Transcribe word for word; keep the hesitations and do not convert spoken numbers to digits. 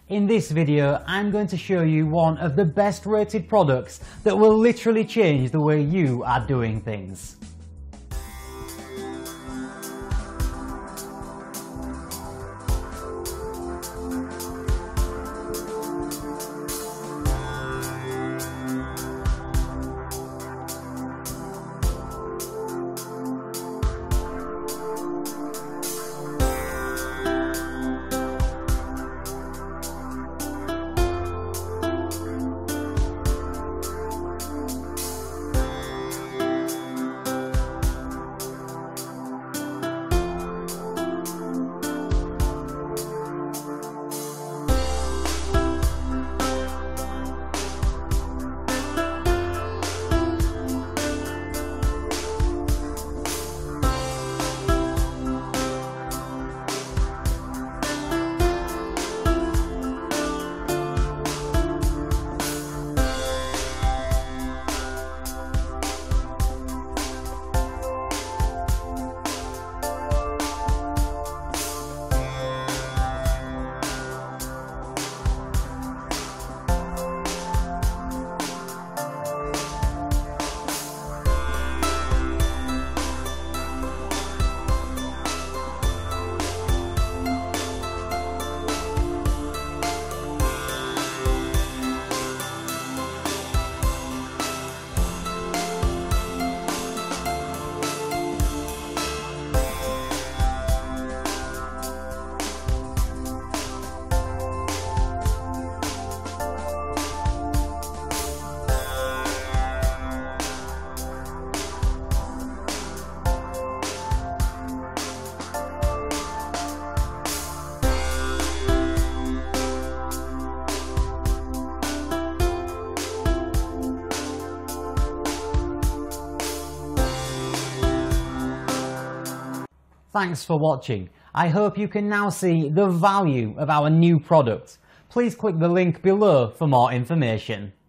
In this video, I'm going to show you one of the best rated products that will literally change the way you are doing things. Thanks for watching. I hope you can now see the value of our new product. Please click the link below for more information.